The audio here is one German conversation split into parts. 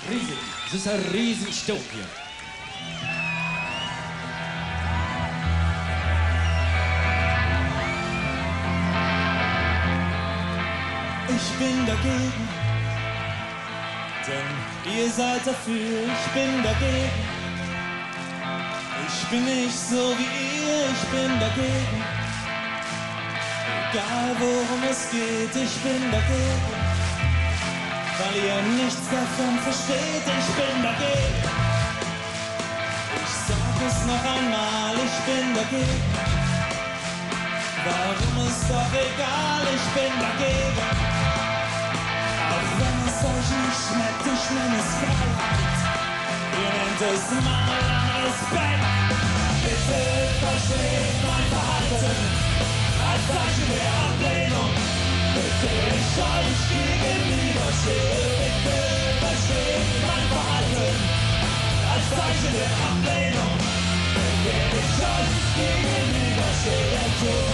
Riesig. Es ist ein Riesensturm hier. Ich bin dagegen, denn ihr seid dafür, ich bin dagegen. Ich bin nicht so wie ihr, ich bin dagegen. Egal worum es geht, ich bin dagegen. Weil ihr nichts davon versteht, ich bin dagegen. Ich sag es noch einmal, ich bin dagegen. Warum ist doch egal, ich bin dagegen. Auch wenn es euch nicht schmeckt, ich nenne es Freiheit. Ihr nennt es Mangel an Respekt. Bitte versteht mein Verhalten als Zeichen der Ablehnung. Bitte ich euch gegenüberstehe. Bitte versteht mein Verhalten als Zeichen der Ablehnung. Bitte ich euch gegenüberstehe.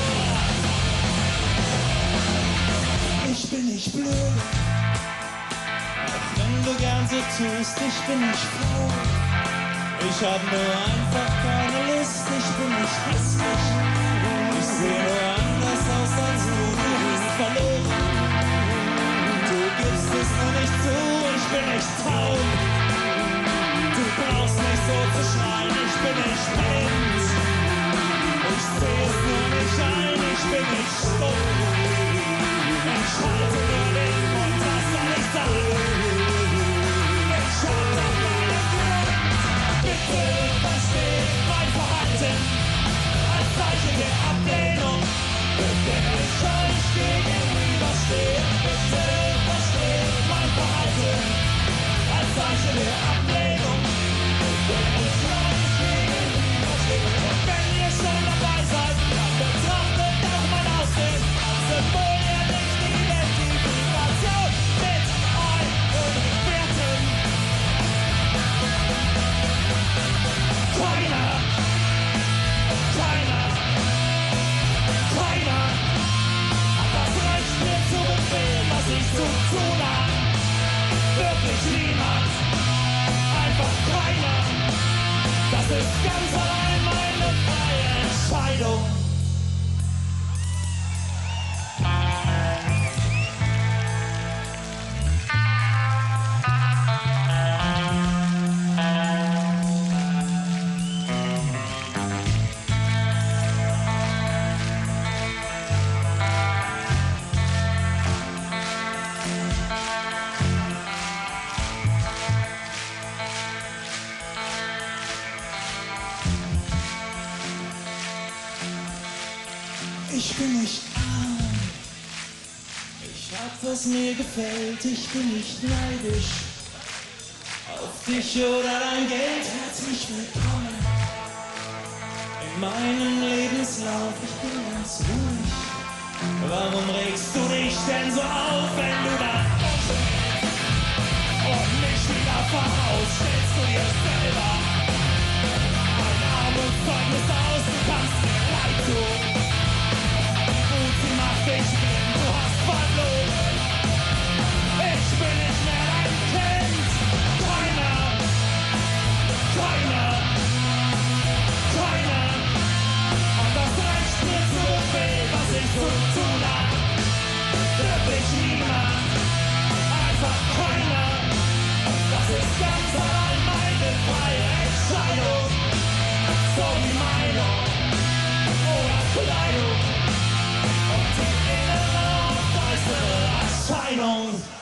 Ich bin nicht blöd, auch wenn du gern so tust, ich bin nicht faul. Ich hab nur einfach keine Lust, ich bin nicht hässlich. Ich seh nur anders aus als du bist verloren. Du gibst es nur nicht zu, ich bin nicht taub. Du brauchst nicht so zu schreien, ich bin nicht blind. Ich seh es nur nicht ein, ich bin nicht stumm. Ich halte nur den Mund, was soll ich sagen? Ich hab doch keinen Grund. Bitte versteht mein Verhalten als Zeichen der Ablehnung. Bitte ich euch gegenüberstehe. Bitte versteht mein Verhalten als Zeichen der Ablehnung. Bitte ich euch gegenüberstehe. Und wenn ihr schon dabei seid, dann betrachtet auch mein Aussehen als Symbol der Nicht-Identifikation mit euren Werten. Keiner hat das Recht, mir zu befehlen, was ich zu tun hab. Wirklich niemand, einfach keiner. Das ist ganz allein meine freie Entscheidung. Ich bin nicht arm, ich hab, was mir gefällt, ich bin nicht neidisch auf dich oder dein Geld, herzlich willkommen in meinem Lebenslauf, ich bin ganz ruhig. Warum regst du dich denn so auf, wenn du da umstehst und mich wieder vorausstellst du dir selber ein Armutszeugnis aus, du kannst mir leid tun. Sie macht dich blind, du hast verloren. Ich bin nicht mehr dein Kind. Keiner hat das Recht, mir zu befehlen, was ich zu tun hab. Wirklich niemand, einfach keiner. Das ist ganz allein meine freie Entscheidung. So wie Meinung oder Kleidung. Und die innere und äußere Erscheinung.